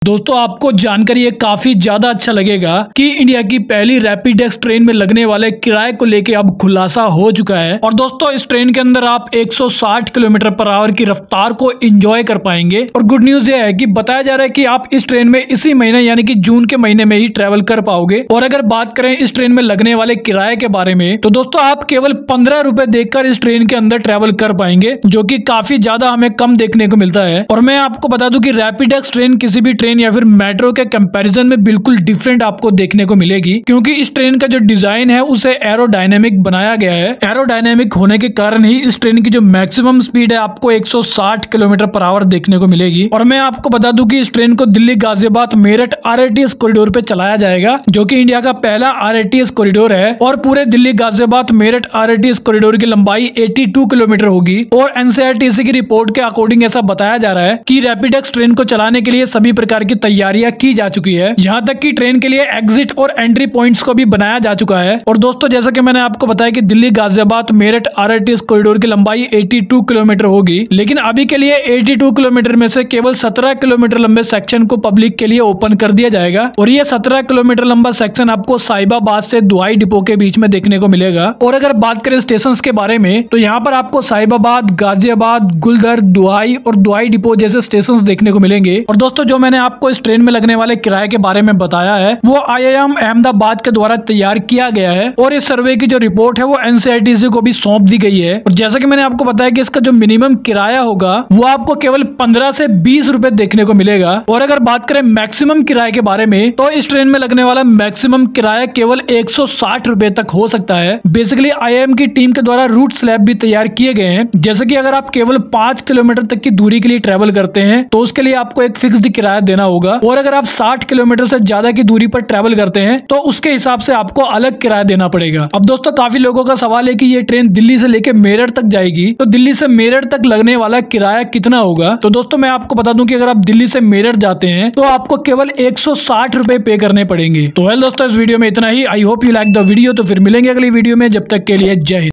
दोस्तों आपको जानकर ये काफी ज्यादा अच्छा लगेगा कि इंडिया की पहली रैपिडेक्स ट्रेन में लगने वाले किराए को लेके अब खुलासा हो चुका है। और दोस्तों इस ट्रेन के अंदर आप 160 किलोमीटर पर आवर की रफ्तार को एंजॉय कर पाएंगे। और गुड न्यूज ये है कि बताया जा रहा है कि आप इस ट्रेन में इसी महीने यानी कि जून के महीने में ही ट्रेवल कर पाओगे। और अगर बात करें इस ट्रेन में लगने वाले किराए के बारे में तो दोस्तों आप केवल 15 रुपए देकर इस ट्रेन के अंदर ट्रेवल कर पाएंगे, जो कि काफी ज्यादा हमें कम देखने को मिलता है। और मैं आपको बता दूं कि रैपिडेक्स ट्रेन किसी भी ट्रेन या फिर मेट्रो के कंपैरिजन में बिल्कुल डिफरेंट आपको देखने को मिलेगी, क्योंकि इस ट्रेन का जो डिजाइन है उसे एरोडायनेमिक बनाया गया है। एरोडायनेमिक होने के कारण ही इस ट्रेन की जो मैक्सिमम स्पीड है आपको 160 किलोमीटर पर आवर देखने को मिलेगी। और मैं आपको बता दूं कि इस ट्रेन को दिल्ली गाजियाबाद मेरठ आरएटीएस कॉरिडोर पे चलाया जाएगा, जो कि इंडिया का पहला आरएटीएस कॉरिडोर है। और पूरे दिल्ली गाजियाबाद मेरठ आरएटीएस कॉरिडोर की लंबाई 82 किलोमीटर होगी। और एनसीआरटीसी की रिपोर्ट के अकॉर्डिंग ऐसा बताया जा रहा है कि रैपिडेक्स ट्रेन को चलाने के लिए सभी प्रकार की तैयारियां की जा चुकी है। यहाँ तक कि ट्रेन के लिए एग्जिट और एंट्री पॉइंट्स को भी बनाया जा चुका है। और दोस्तों जैसा कि मैंने आपको बताया कि दिल्ली गाजियाबाद मेरठ आरएटीएस कॉरिडोर की लंबाई 82 किलोमीटर होगी, लेकिन अभी के लिए 82 किलोमीटर में से केवल 17 किलोमीटर लंबे सेक्शन को पब्लिक के लिए ओपन कर दिया जाएगा। और ये 17 किलोमीटर लंबा सेक्शन आपको साहिबाबाद से दुआई डिपो के बीच में देखने को मिलेगा। और अगर बात करें स्टेशन के बारे में तो यहाँ पर आपको साहिबाबाद, गाजियाबाद, गुलदर, दुआई और दुआई डिपो जैसे स्टेशन देखने को मिलेंगे। और दोस्तों जो मैंने आपको इस ट्रेन में लगने वाले किराए के बारे में बताया है वो IIM अहमदाबाद के द्वारा तैयार किया गया है। और इस सर्वे की जो रिपोर्ट है वो एनसीआरटीसी को भी सौंप दी गई है। और जैसा कि मैंने आपको बताया कि इसका जो मिनिमम किराया होगा वो आपको केवल 15 से 20 रुपए देखने को मिलेगा। और अगर बात करें मैक्सिमम किराए के बारे में तो इस ट्रेन में लगने वाला मैक्सिमम किराया केवल 160 रुपए तक हो सकता है। बेसिकली IIM की टीम के द्वारा रूट स्लैब भी तैयार किए गए हैं, जैसे कि अगर आप केवल 5 किलोमीटर तक की दूरी के लिए ट्रेवल करते हैं तो उसके लिए आपको एक फिक्स्ड किराया देना होगा। और अगर आप 60 किलोमीटर से ज्यादा की दूरी पर ट्रेवल करते हैं तो उसके हिसाब से आपको अलग किराया देना पड़ेगा। अब दोस्तों काफी लोगों का सवाल है कि ये ट्रेन दिल्ली से लेकर मेरठ तक जाएगी, तो दिल्ली से मेरठ तक लगने वाला किराया कितना होगा। तो दोस्तों मैं आपको बता दूं कि अगर आप दिल्ली से मेरठ जाते हैं तो आपको केवल 160 रुपए पे करने पड़ेंगे। तो वेल दोस्तों इस वीडियो में इतना ही। I hope you like the video. तो फिर मिलेंगे अगली वीडियो में, जब तक के लिए जय हिंद।